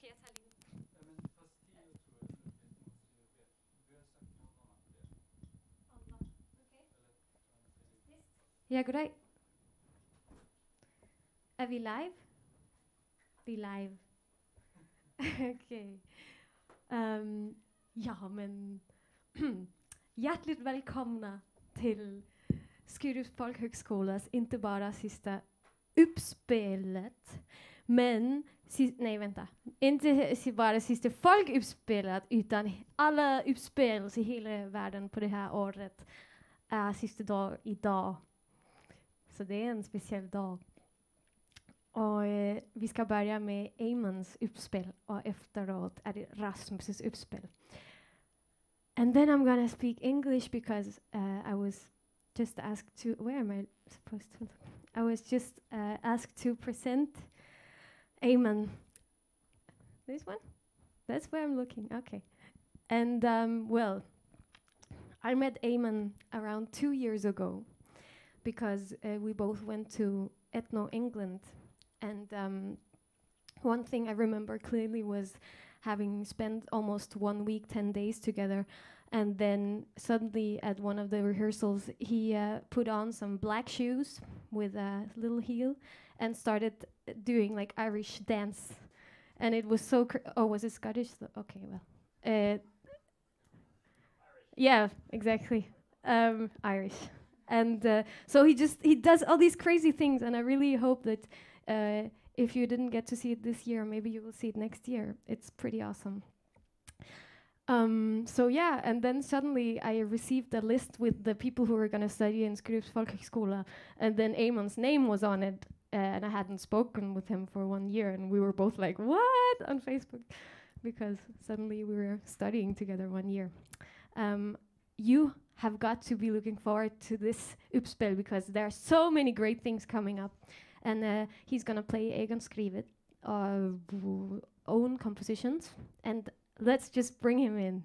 jag tar lite. Ja, goddag. Er vi live? Vi er live. Okay. Ja, men hjärtligt välkomna till Skurups folkhögskolas inte bara sista uppspelet, men nej vänta, inte bara sista folkuppspelet utan alla uppspel i hela världen på det här året är sista dag idag. Så det är en speciell dag. Och vi ska börja med Eamons uppspel och efteråt är det Rasmus' uppspel. And then I'm gonna speak English because I was just asked to, where am I supposed to look? I was just asked to present Eamon. This one? That's where I'm looking, okay. And well, I met Eamon around 2 years ago because we both went to Ethno England. And one thing I remember clearly was having spent almost 1 week, 10 days together. And then suddenly at one of the rehearsals, he put on some black shoes with a little heel and started doing like Irish dance. And it was so, oh, was it Scottish? Okay, well. Yeah, exactly. Irish. And so he does all these crazy things. And I really hope that if you didn't get to see it this year, maybe you will see it next year. It's pretty awesome. So yeah, and then suddenly I received a list with the people who were going to study in Skurups folkhögskola, and then Eamon's name was on it, and I hadn't spoken with him for 1 year, and we were both like, what? On Facebook, because suddenly we were studying together 1 year. You have got to be looking forward to this uppspel because there are so many great things coming up. And he's gonna play egenskrivet, own compositions, and let's just bring him in.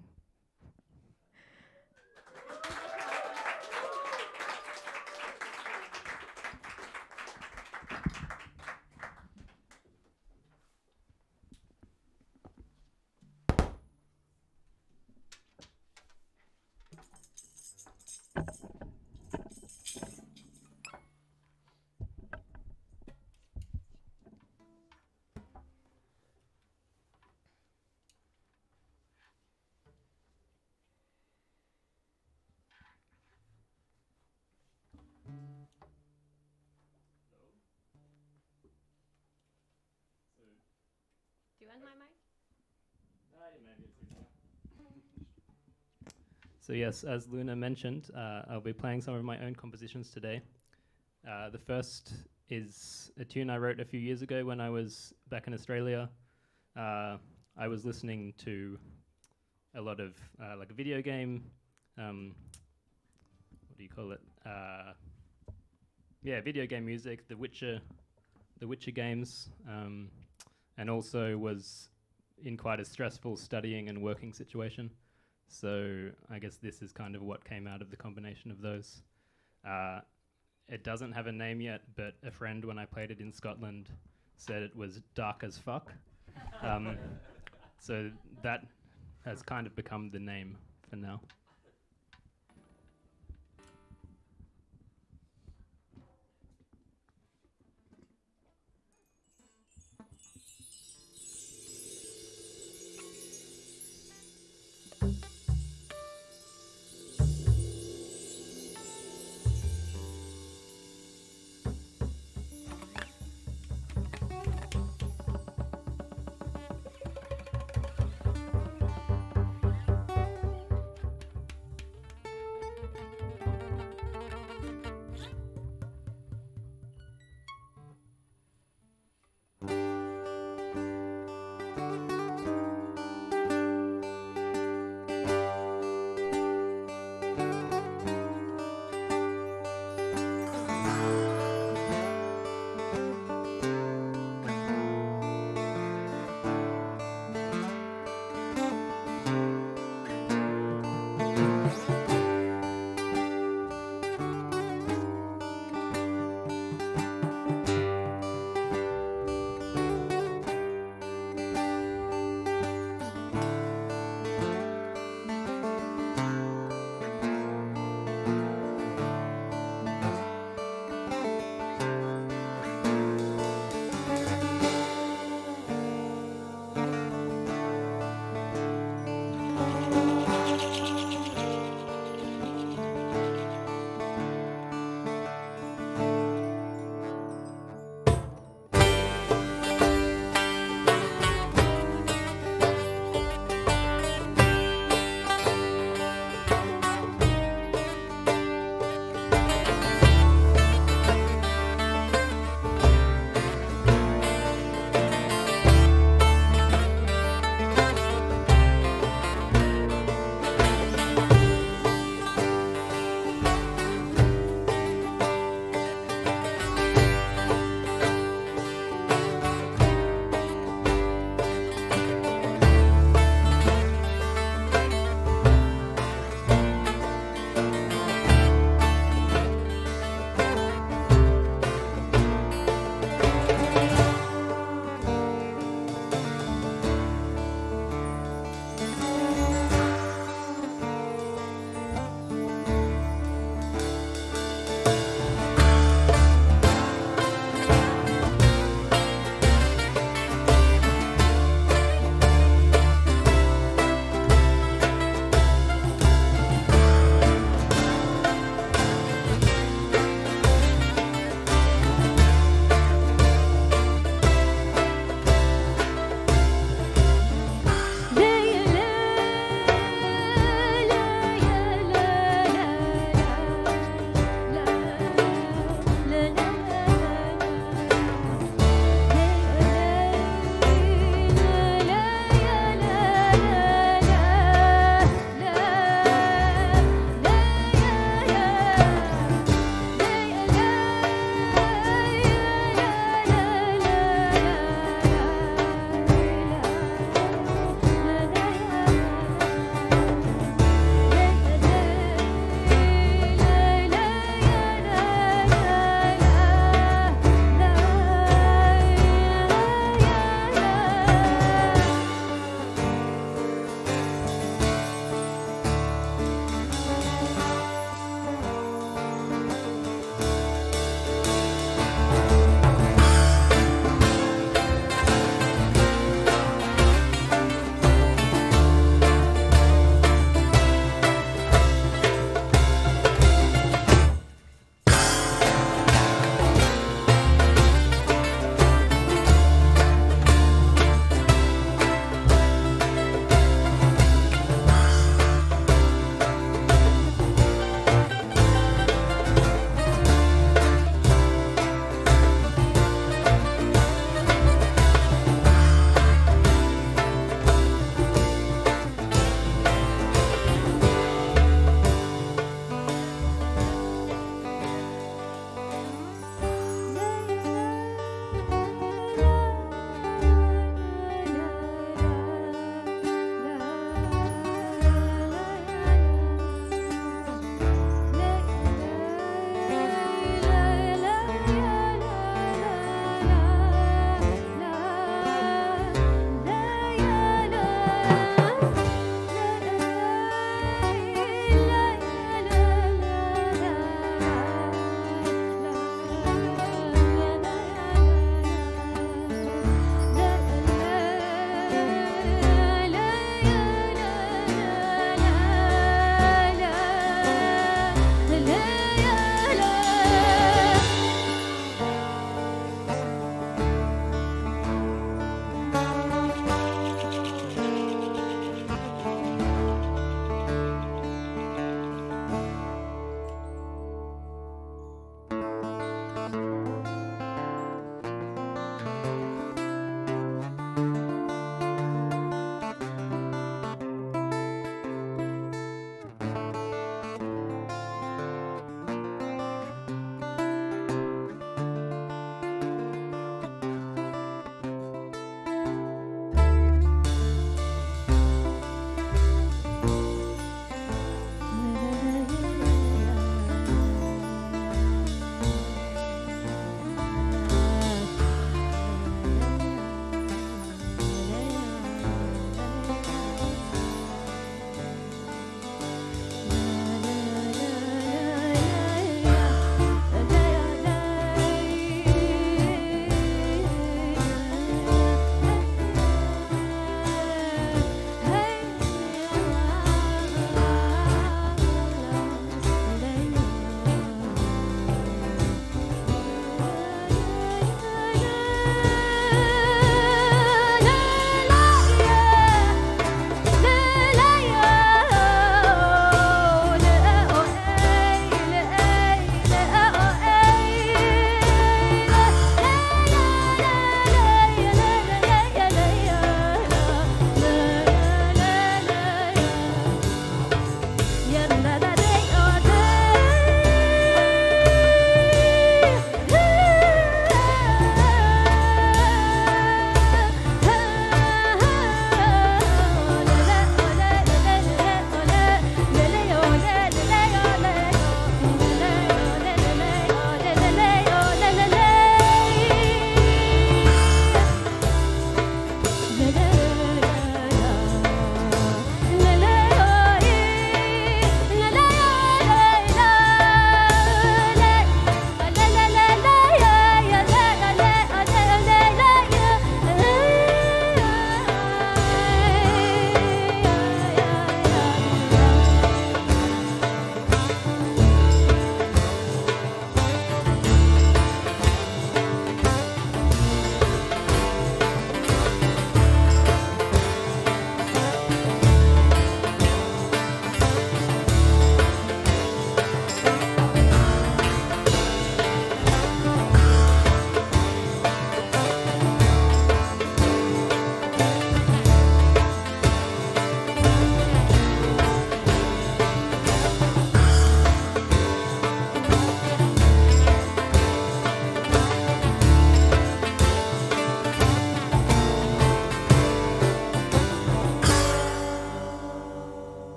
Do you want my mic? So yes, as Luna mentioned, I'll be playing some of my own compositions today. The first is a tune I wrote a few years ago when I was back in Australia. I was listening to a lot of like a video game, what do you call it? Yeah, video game music, the Witcher games, and also was in quite a stressful studying and working situation. So I guess this is kind of what came out of the combination of those. It doesn't have a name yet, but a friend, when I played it in Scotland, said it was dark as fuck. So that has kind of become the name for now. La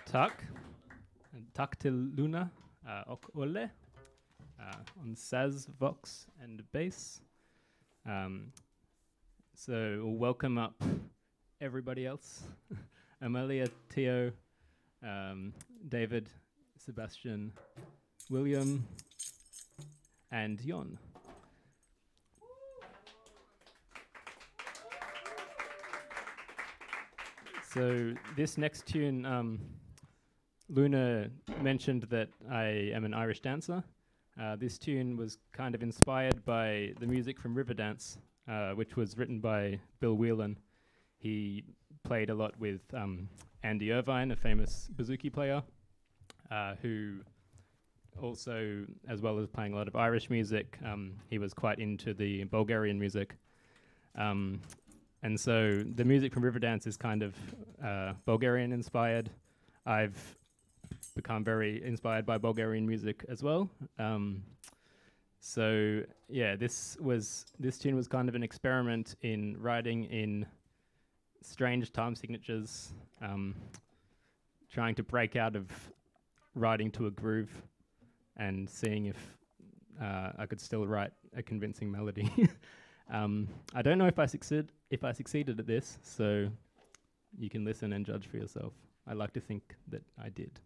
tack. Tack till Luna och Olle on Saz, Vox and bass. So we'll welcome up everybody else. Amelia, Theo, David, Sebastian, William, and Jon. So this next tune, Luna mentioned that I am an Irish dancer. This tune was kind of inspired by the music from Riverdance, which was written by Bill Whelan. He played a lot with Andy Irvine, a famous bouzouki player, who also, as well as playing a lot of Irish music, he was quite into the Bulgarian music. And so the music from Riverdance is kind of Bulgarian inspired. I've become very inspired by Bulgarian music as well. So yeah, this tune was kind of an experiment in writing in strange time signatures, trying to break out of writing to a groove and seeing if I could still write a convincing melody. I don't know if I succeeded at this, so you can listen and judge for yourself. I like to think that I did.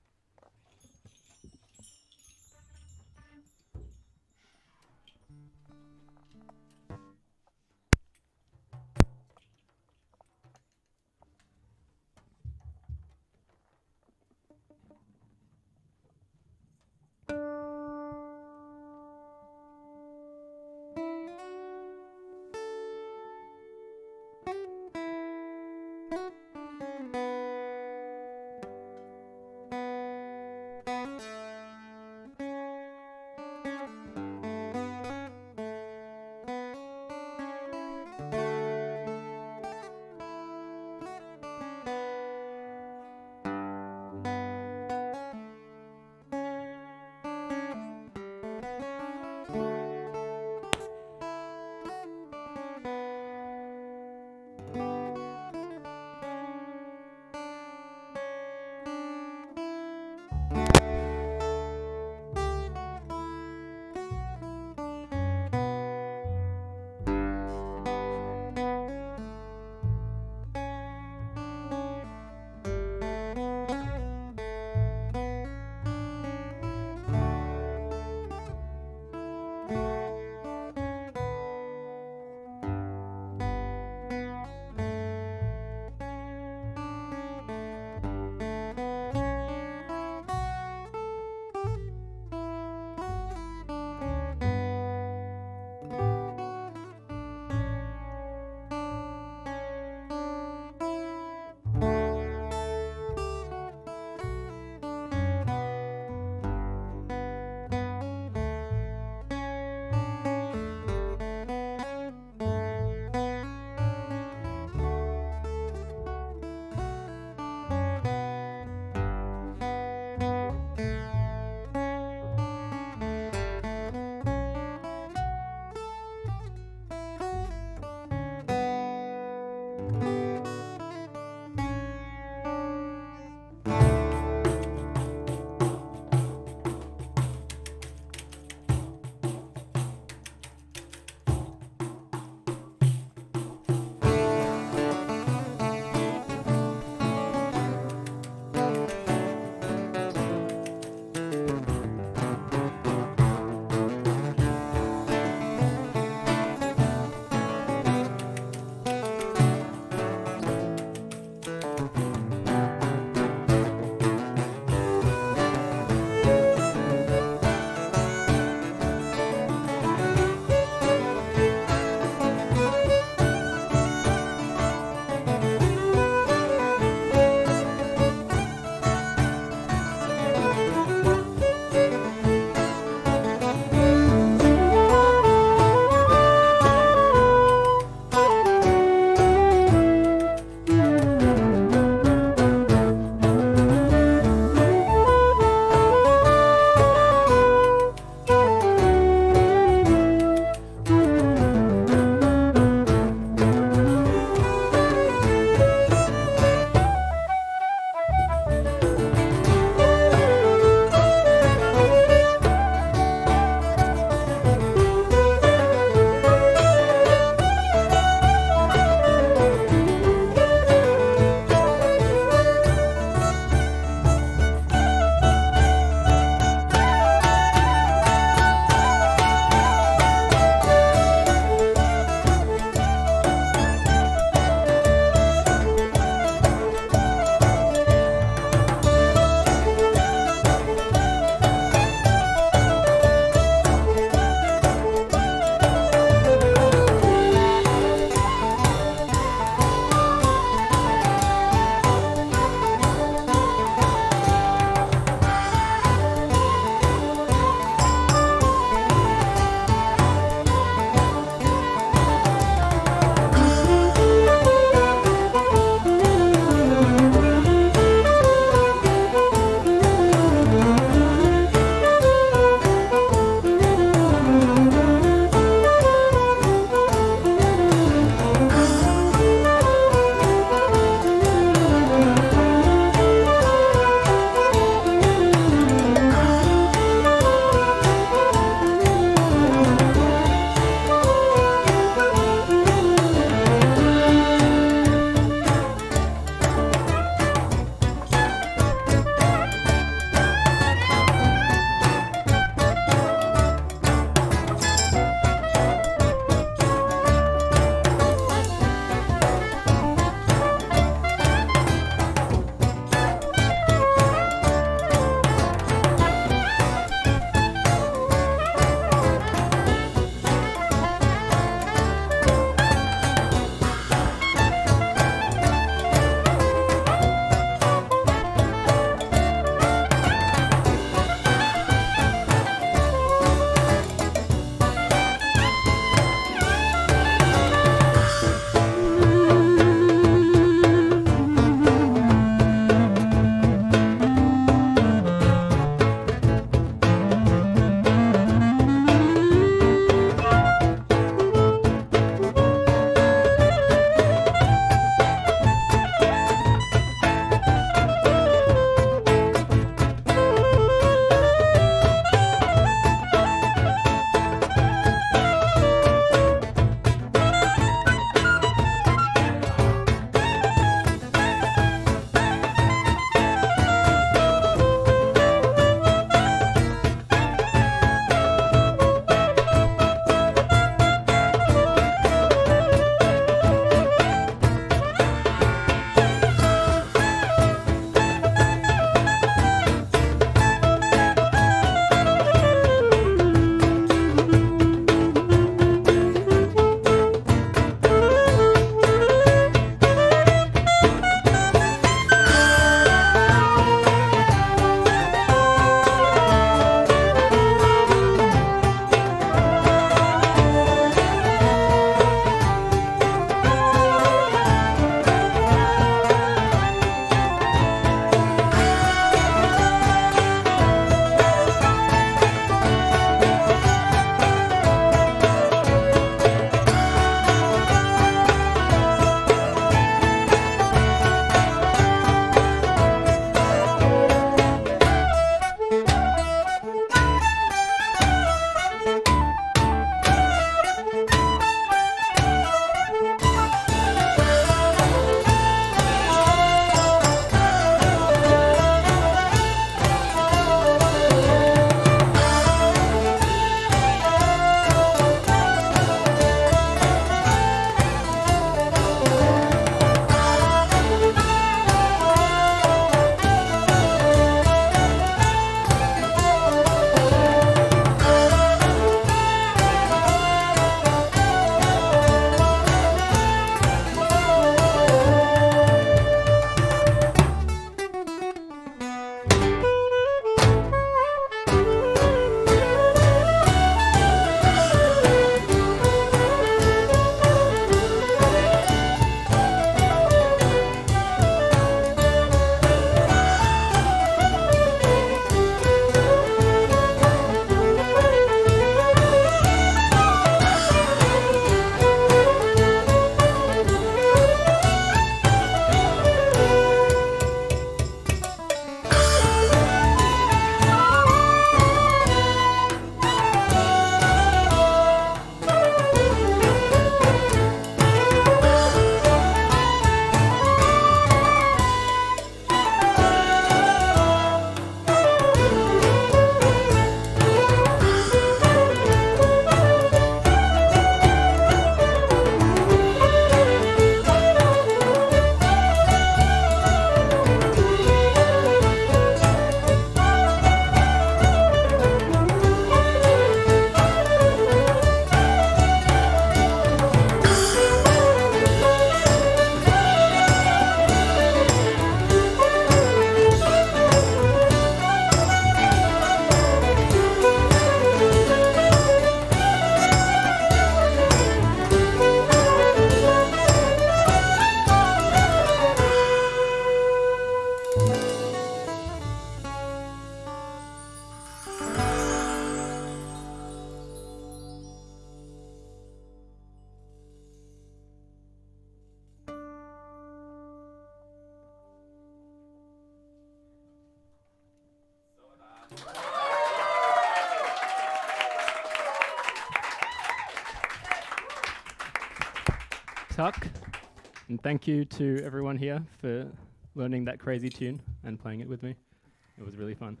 Tuck. And thank you to everyone here for learning that crazy tune and playing it with me. It was really fun.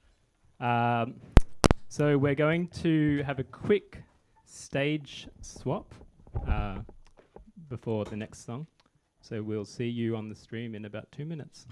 So we're going to have a quick stage swap before the next song. So we'll see you on the stream in about 2 minutes.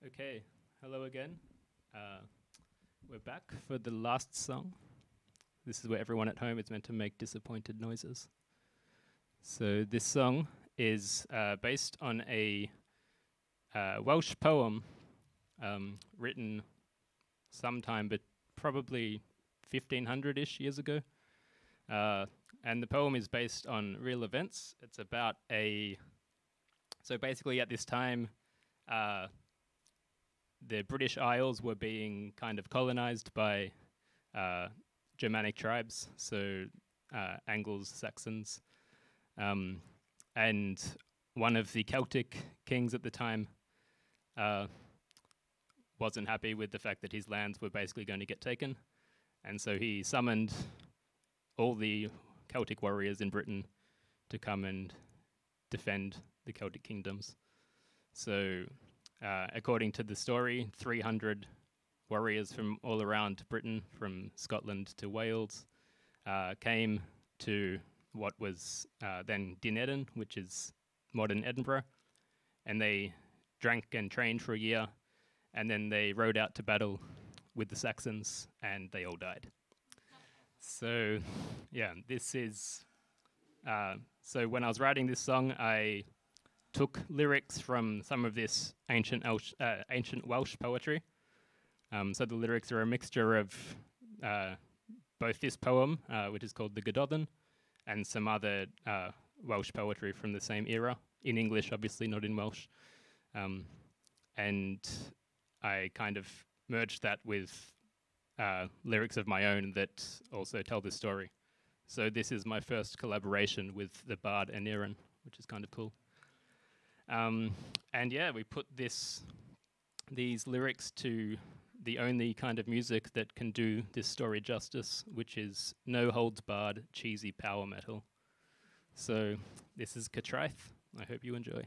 Okay, hello again. We're back for the last song. This is where everyone at home is meant to make disappointed noises. So this song is based on a Welsh poem written sometime, but probably 1500-ish years ago. And the poem is based on real events. It's about so basically at this time, the British Isles were being kind of colonized by Germanic tribes, so Angles, Saxons. And one of the Celtic kings at the time wasn't happy with the fact that his lands were basically going to get taken. And so he summoned all the Celtic warriors in Britain to come and defend the Celtic kingdoms. So according to the story, 300 warriors from all around Britain, from Scotland to Wales, came to what was then Dinedin, which is modern Edinburgh, and they drank and trained for a year, and then they rode out to battle with the Saxons, and they all died. So, yeah, this is... so when I was writing this song, I took lyrics from some of this ancient Welsh poetry. So the lyrics are a mixture of both this poem, which is called the Gododdin, and some other Welsh poetry from the same era, in English, obviously, not in Welsh. And I kind of merged that with lyrics of my own that also tell the story. So this is my first collaboration with the bard Aneurin, which is kind of cool. And yeah, we put these lyrics to the only kind of music that can do this story justice, which is no holds barred, cheesy power metal. So this is Catraeth. I hope you enjoy.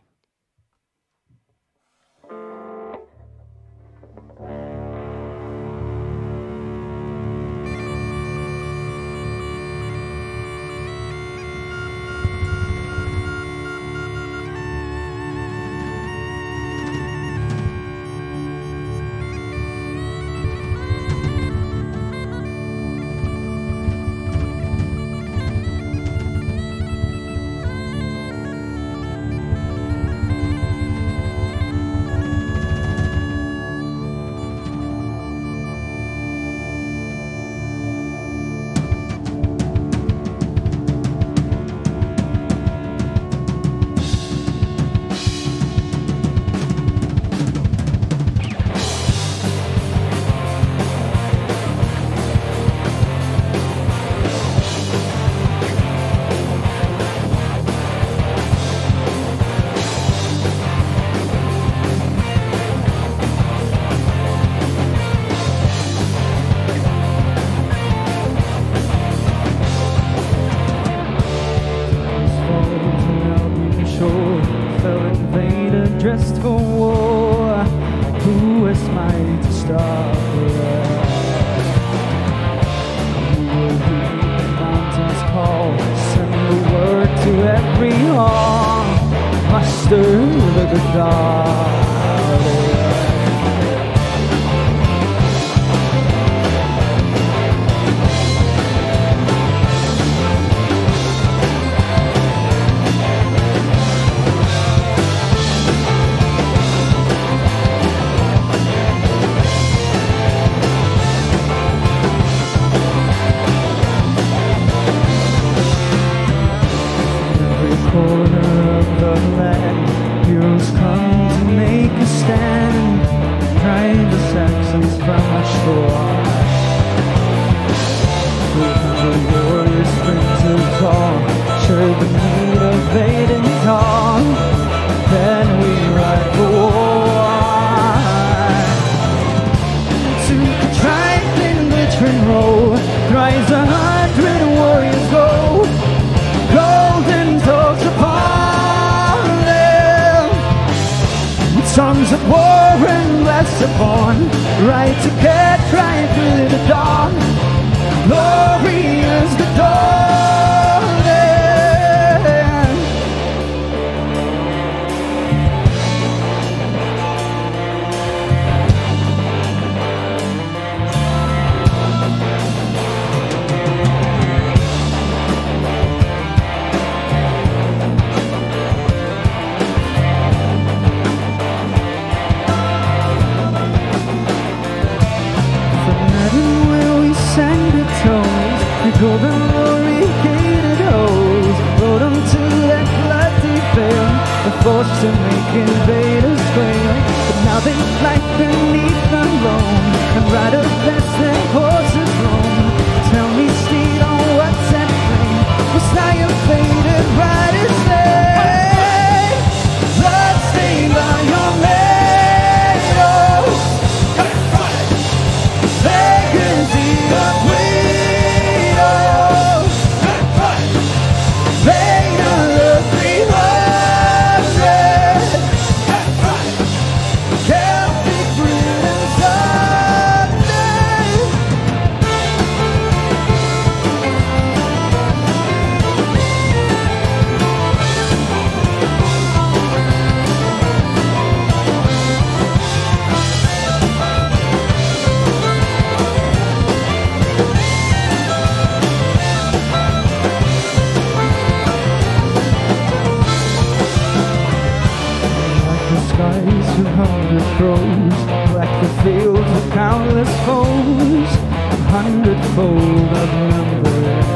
Dressed for war, who is mine to stop us? Who will heed the mountains call, send the word to every hall, muster the good God. Corner of the land, heroes come to make a stand, drive the Saxons from the shore. 300 warriors, sprinters all, share the need of Aiden's dawn. Then we ride for war. To Catraeth in glittering row, thrice 100 warriors go. Golden dogs upon them, songs of war and bless upon, right to Catraeth through the dawn, glorious Gododdin. golden glory gated hose, rode them to that bloody veil, the force to make invaders quail. But now they fly beneath the loam, and riders less than horses roam. Tell me, steed, on what's that flame? Was I a faded rider's slave? Blood stained by your nails, legacy of widows, vein of the 300, Celtic Britain Sunday. Like the skies of 100 crows, like the fields of countless foes, 100-fold outnumbered.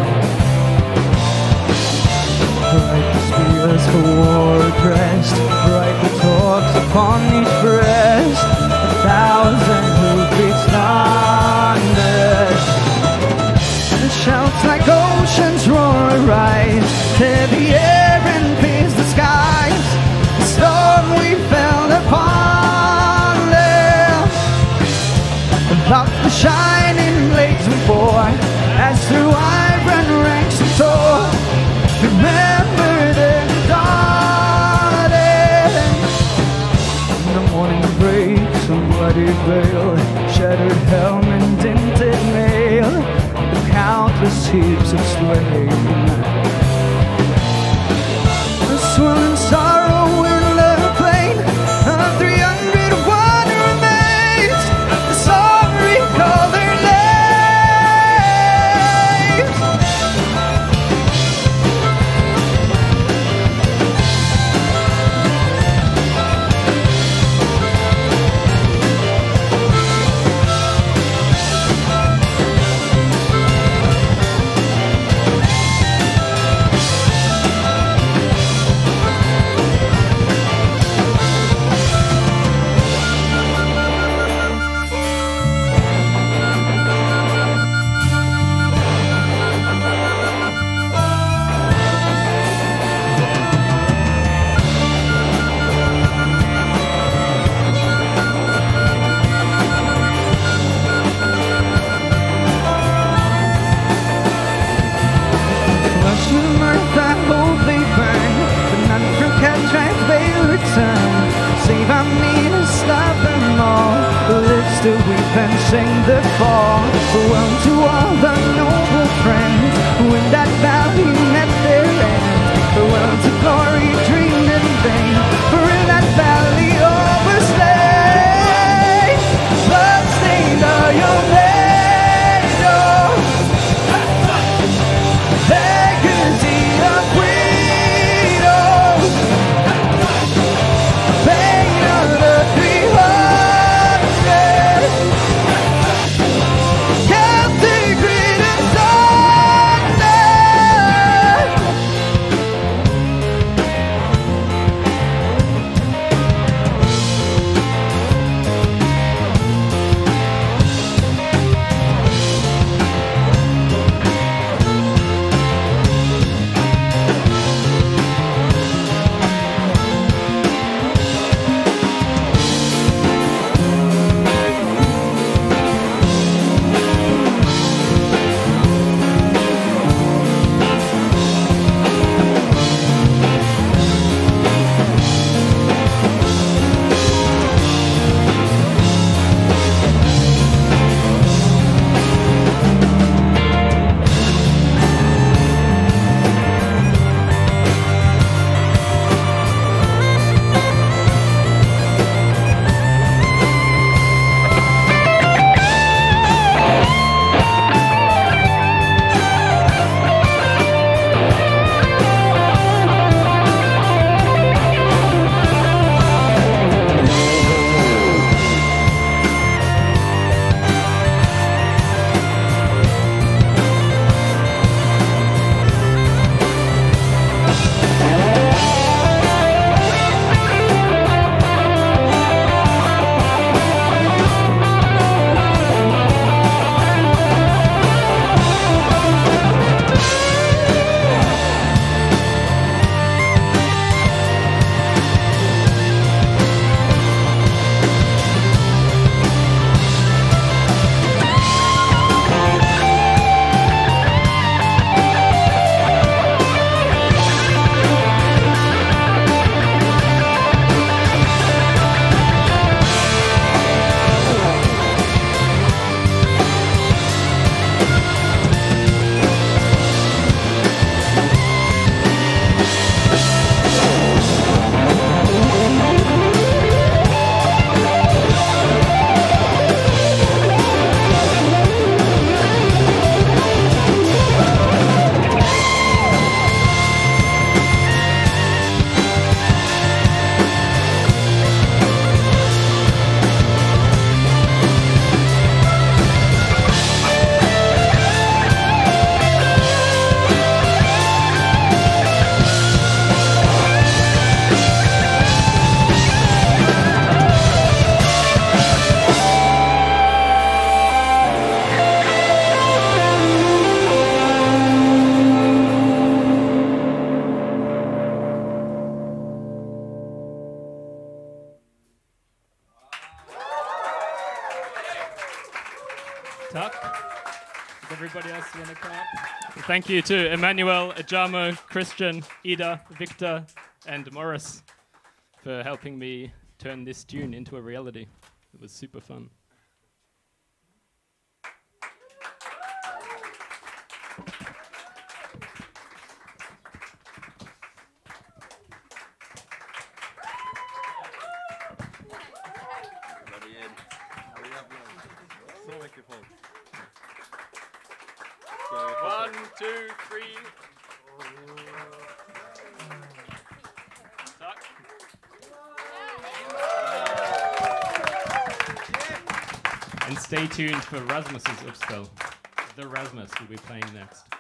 Bright the spears for war addressed, bright the torques upon each breast, 1,000 hoofbeats thundered. The shouts like oceans roar arise, tear the air and pierce the skies. The storm we fell upon them, above the shining blades we bore, as through iron ranks we tore. Remember their darling. The morning breaks a bloody veil, shattered helm and dinted mail, the countless heaps of slain. The swollen sorrow in the plain of 301 remains. The song recall their names. Flush from earth I hope they burn, but none from Catrack's bay return. Save I mean to stop them all, the lips to weep and sing the fall. Farewell to all the noble friends who in that valley met their end. Farewell to glory dreamed in vain, for in that valley all were slain. Blood-stained are your nails, legacy of widows, vein of the 300, Celtic Britain Sunday. Tuck. Does everybody else want to clap? Thank you to Emmanuel, Ajamo, Christian, Ida, Victor, and Morris for helping me turn this tune into a reality. It was super fun. One, two, three. Tuck. And stay tuned for Rasmus's Uppspel. The Rasmus will be playing next.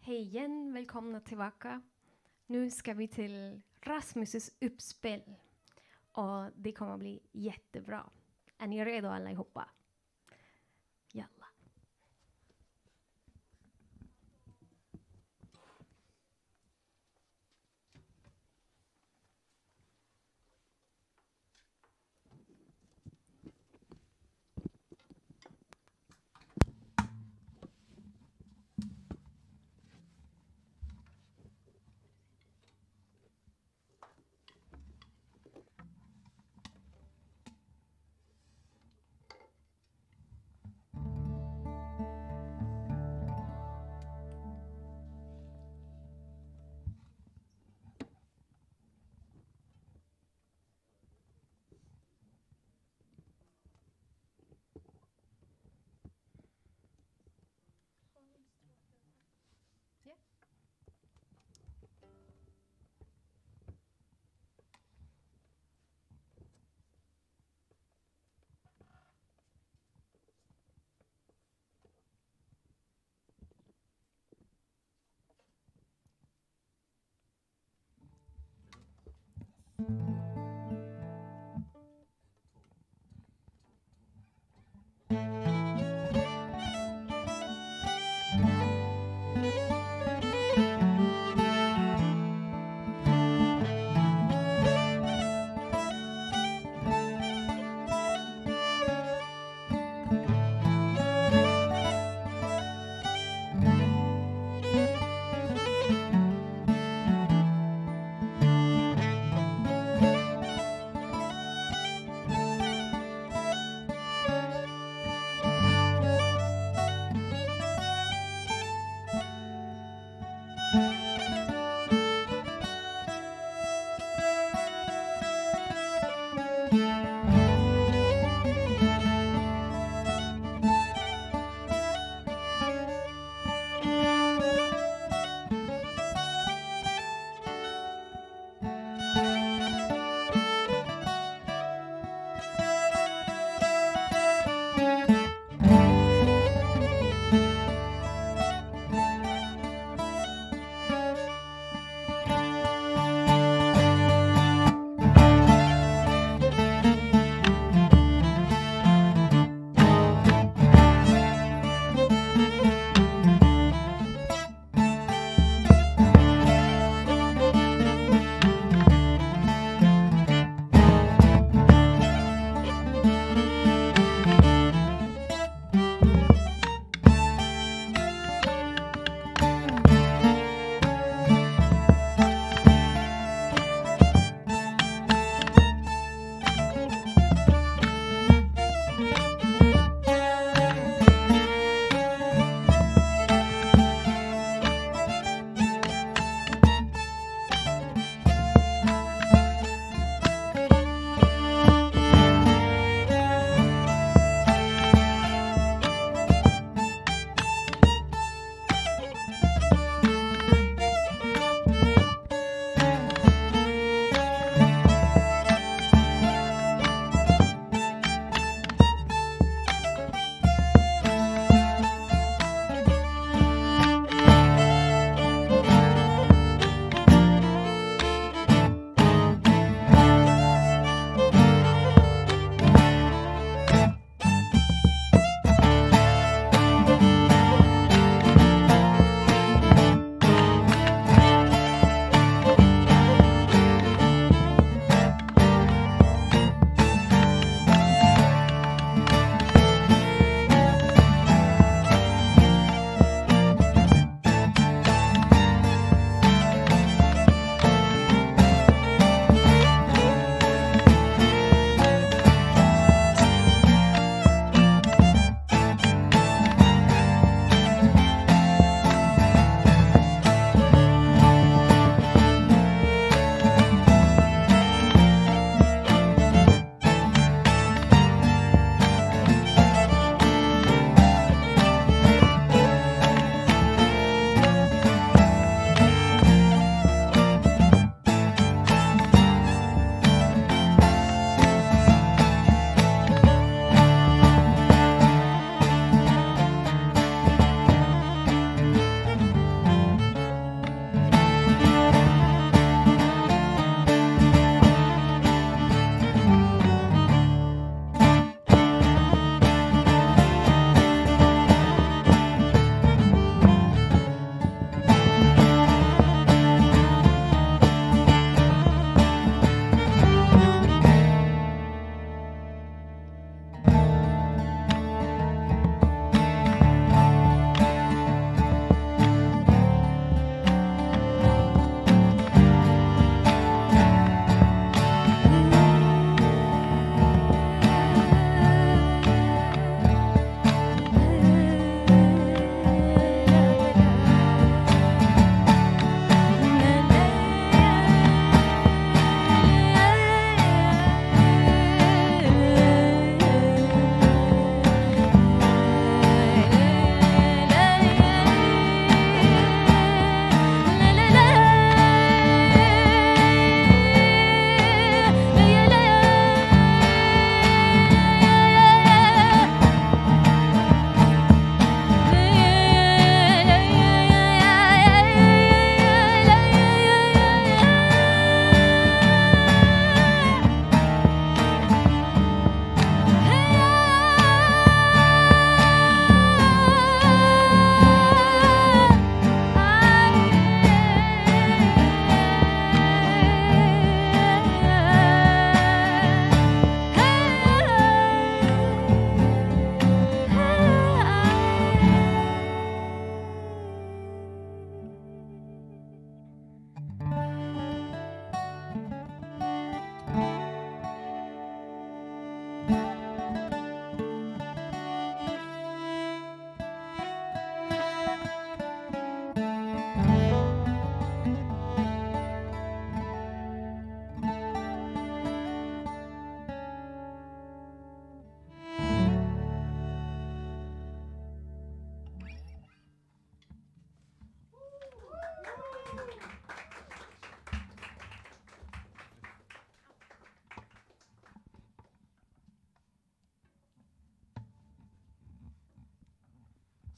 Hej igen, välkomna tillbaka. Nu ska vi till Rasmus' uppspel. Och det kommer bli jättebra. Är ni redo allihopa? Jalla.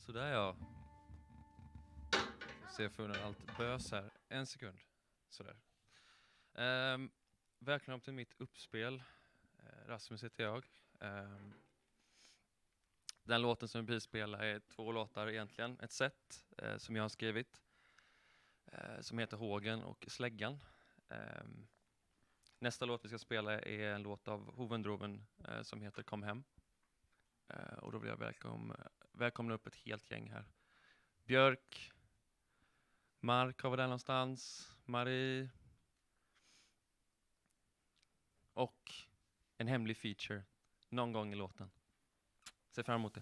Sådär ja. Ser för allt bös här. En sekund. Sådär. Välkommen till mitt uppspel. Rasmus heter jag. Den låten som vi spelar är 2 låtar egentligen. Ett set som jag har skrivit. Som heter Hågen och Släggan. Nästa låt vi ska spela är en låt av Hovendroven som heter Kom hem. Och då vill jag välkomna upp ett helt gäng här. Björk, Mark har vi där någonstans, Marie och en hemlig feature någon gång i låten. Se fram emot det.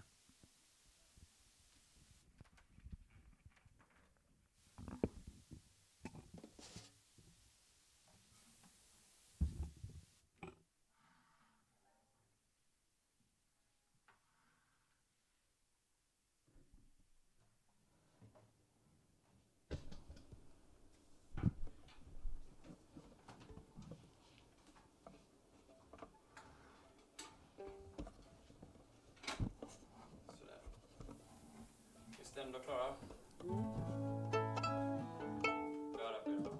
Stämda och klara. Klara för er.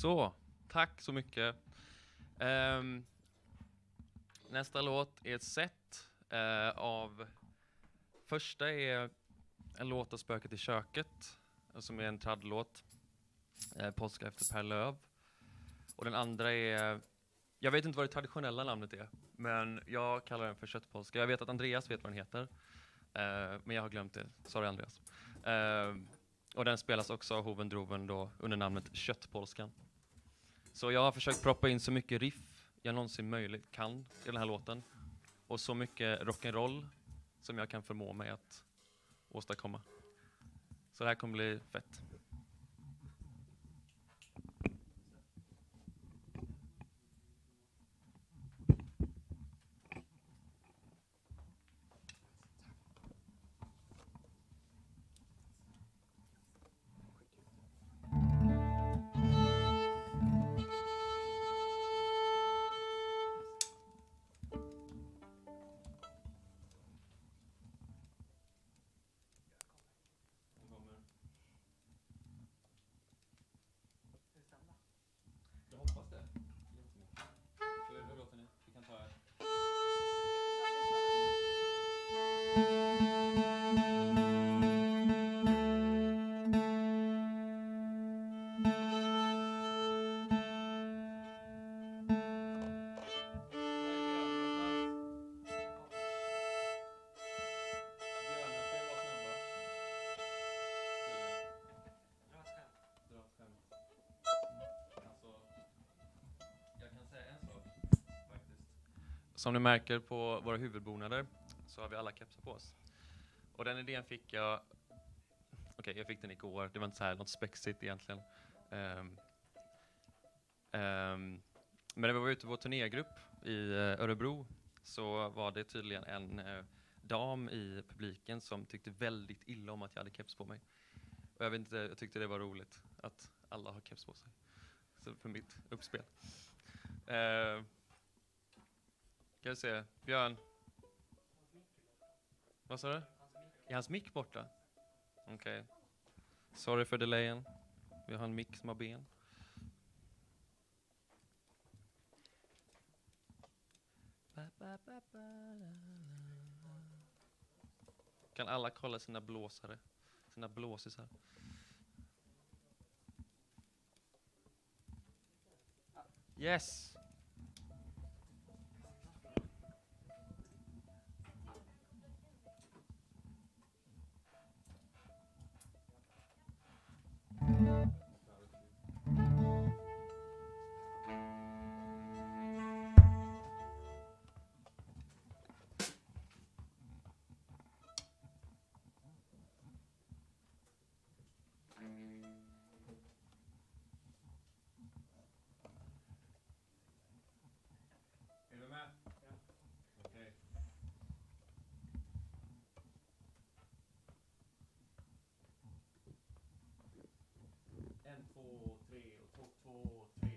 Så, tack så mycket. Nästa låt är ett set av... Första är en låt av Spöket i köket, som är en traddlåt. Påska efter Per Löv. Och den andra är... Jag vet inte vad det traditionella namnet är, men jag kallar den för köttpolska. Jag vet att Andreas vet vad den heter, men jag har glömt det. Sorry Andreas. Och den spelas också av Hoven Droven då under namnet Köttpolskan. Så jag har försökt proppa in så mycket riff jag någonsin möjligt kan i den här låten. Och så mycket rock'n'roll som jag kan förmå mig att åstadkomma. Så det här kommer bli fett. Jag hoppas det. Hur låter ni? Vi kan ta här. Som ni märker på våra huvudbonader så har vi alla kepsar på oss. Och den idén fick jag... Okej, jag fick den igår. Det var inte så här något spexigt egentligen. Men när vi var ute på vår turnégrupp i Örebro så var det tydligen en dam i publiken som tyckte väldigt illa om att jag hade keps på mig. Och jag tyckte det var roligt att alla har keps på sig. Så för mitt uppspel. Ska vi se, Björn. Vad sa du? Är hans mick borta? Okej. Sorry för delayen. Vi har en mick som har ben. Kan alla kolla sina blåsare? Sina blåsisar. Yes! Är du med? Ja. Okej. En, två, tre och två, tre.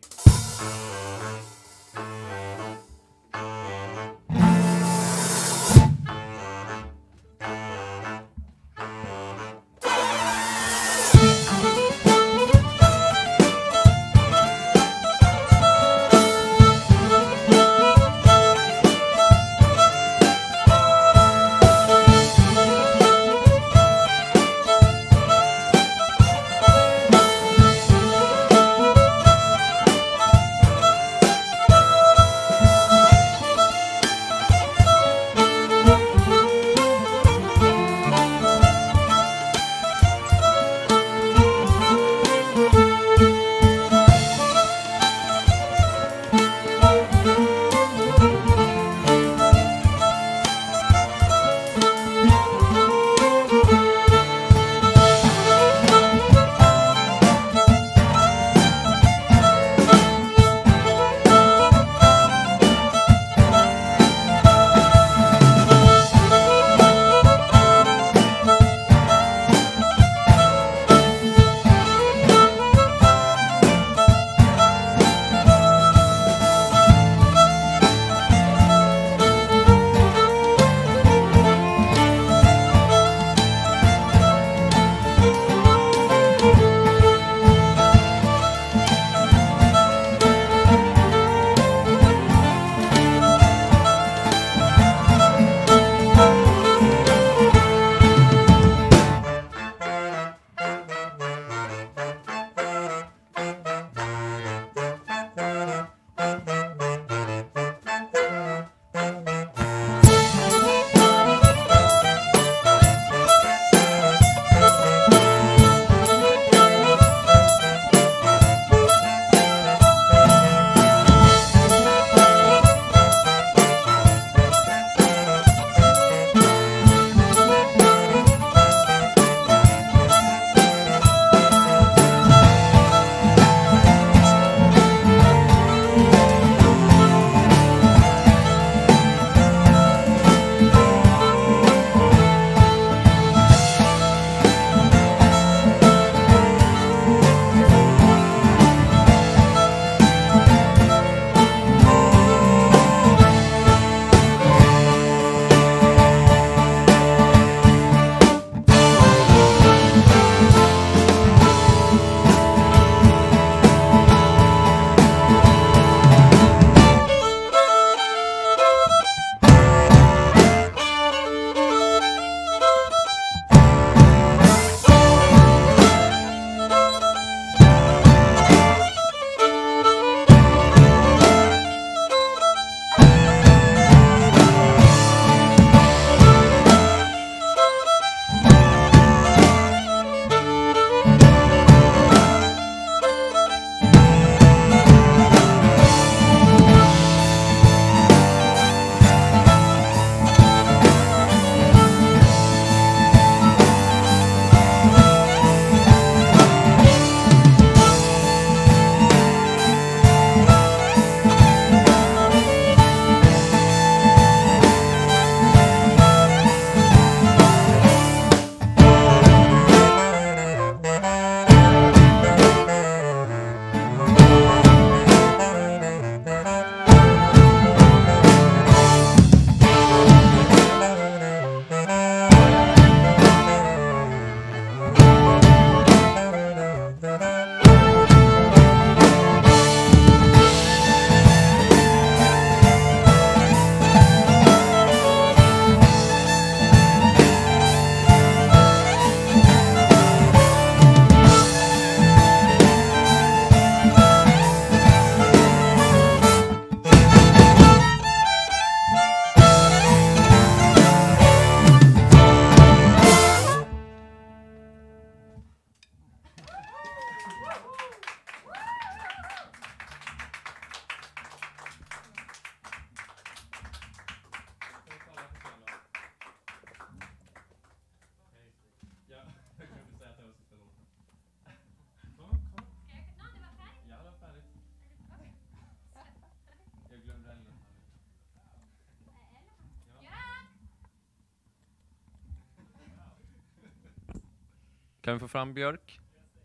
Kan vi få fram Björk?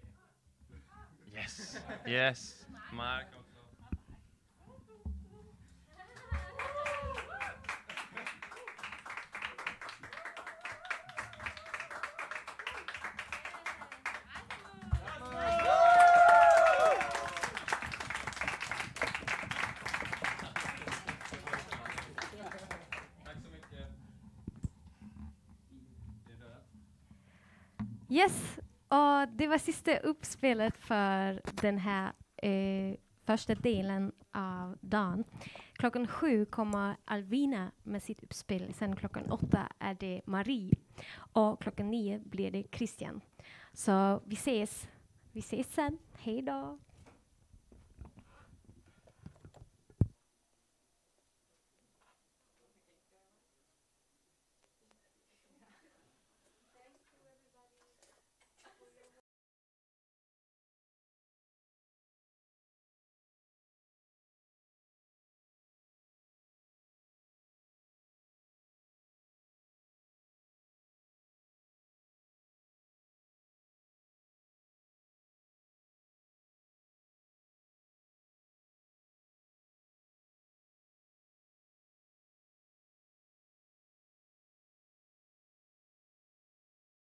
Yes. Yes. Mark också. Yes, och det var sista uppspelet för den här första delen av dagen. 7:00 kommer Alvina med sitt uppspel. Sen 8:00 är det Marie. Och 9:00 blir det Christian. Så vi ses sen. Hej då!